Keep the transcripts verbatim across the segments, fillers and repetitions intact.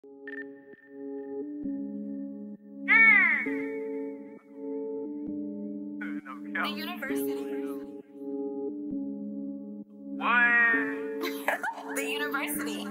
The university. What? The university.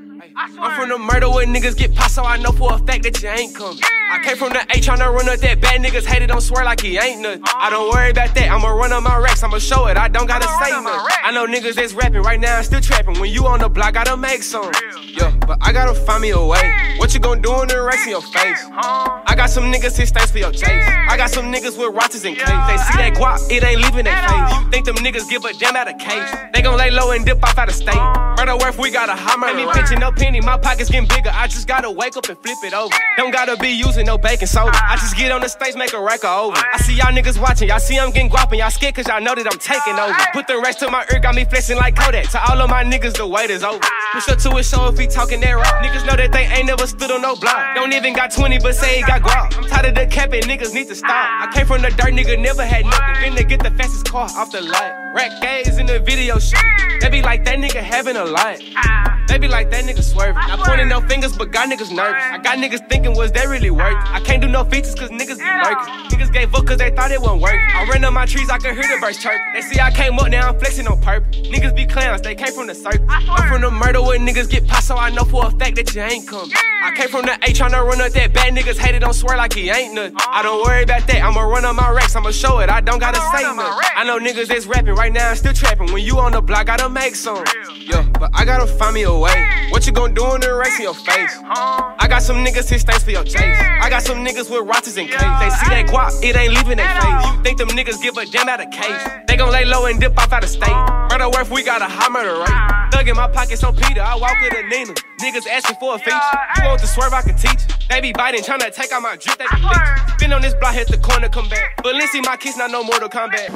I'm from the murder where niggas get popped, so I know for a fact that you ain't coming. I came from the A tryna run up that bad niggas hate it, don't swear like he ain't nothing. I don't worry about that, I'ma run on my racks, I'ma show it, I don't gotta say nothing. I know niggas that's rapping right now, I'm still trapping. When you on the block, gotta make some. Yeah, but I gotta find me a way. What you gon' do in the racks in your face? I got some niggas hit stains for your chase. I got some niggas with rosters in case. They see that guap, it ain't leaving their face. You think them niggas give a damn out of case? They gon' lay low and dip off out of state. Murder worth, we got a high murder. Ain't me pinching no penny, my pockets getting bigger. I just gotta wake up and flip it over. Don't gotta be using no baking soda. I just get on the stage, make a record over. I see y'all niggas watching, y'all see I'm getting guapping. Y'all scared cause y'all know that I'm taking over. Put the rest to my ear, got me flexing like Kodak. To all of my niggas, the wait is over. Push up to his show if he talking that rock. Niggas know that they ain't never stood on no block. Don't even got twenty, but say he got guap. I'm tired of the capping, niggas need to stop. I came from the dirt, nigga, never had nothing. Finna get the fastest car off the lot. Rack gaze in the video shit. They be like that nigga having a lot. They be like that nigga swerving. Not pointing no fingers, but got niggas nervous. I got niggas thinking, was that really worth it? I can't do no features cause niggas be lurking. Niggas gave up cause they thought it wasn't working. I ran up my trees, I could hear the birds chirping. They see I came up, now I'm flexing on purpose. Niggas be clowns, they came from the circle. I'm from the murder where niggas get popped, so I know for a fact that you ain't coming. I came from the A tryna run up that bad niggas hate it, don't swear like he ain't nothing. I don't worry about that, I'ma run on my racks, I'ma show it, I don't gotta say nothing. I know niggas that's rapping right now, I'm still trapping. When you on the block, gotta make some. Yeah, but I gotta find me a way. What you gon' do in the racks in your face? I got some niggas hit stains for your chase. I got some niggas with rosters in case. They see that guap, it ain't leaving their face. You think them niggas give a damn out of case? They gon' lay low and dip off out of state. Murder worth, we got a high murder rate. Thug in my pockets on Peter, I walk with a Nina. Niggas asking for a feature. You want the swerve, I can teach it. They be biting, tryna take out my drip, they be leeching. Spin on this block, hit the corner, come back. Balenci, my kiss, not no Mortal Kombat.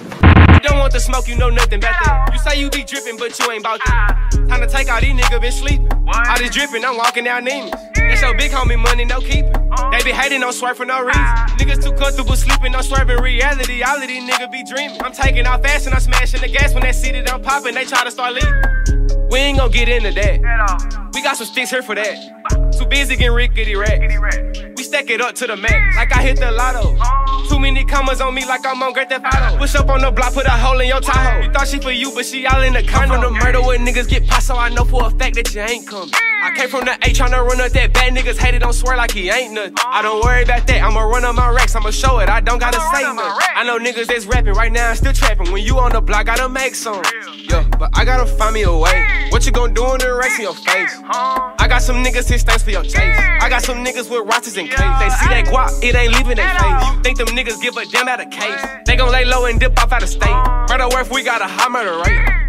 You don't want the smoke, you know nothing about that. You say you be dripping, but you ain't bout that. Time to take all these niggas been sleeping. All this dripping, I'm walking down demons. That's your big homie money, no keeping. They be hating on swerve for no reason. Niggas too comfortable sleeping, no swerving reality. All of these niggas be dreaming. I'm taking off fast and I'm smashing the gas. When they see that I'm popping, they try to start leaving. We ain't gon' get into that. We got some sticks here for that. Too busy getting rickety racks. We stack it up to the max, like I hit the lotto. Too many commas on me like I'm on Grand Theft Auto. Push up on the block, put a hole in your Tahoe. You thought she for you, but she all in the condo. I'm from the murder where niggas get popped, so I know for a fact that you ain't coming. I came from the A tryna run up that bad niggas hate it, don't swear like he ain't nothing. I don't worry about that, I'ma run on my racks, I'ma show it, I don't gotta say nothing. I know niggas that's rapping right now, I'm still trapping. When you on the block, gotta make some. Yeah, but I gotta find me a way. What you gon' do in the racks in your face? I got some niggas hit stains for your chase. I got some niggas with rosters in case. They see that guap, it ain't leaving their face. You think them niggas give a damn out of case? They gon' lay low and dip off out of state. Murder worth, we got a high murder rate.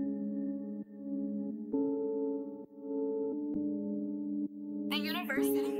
The university.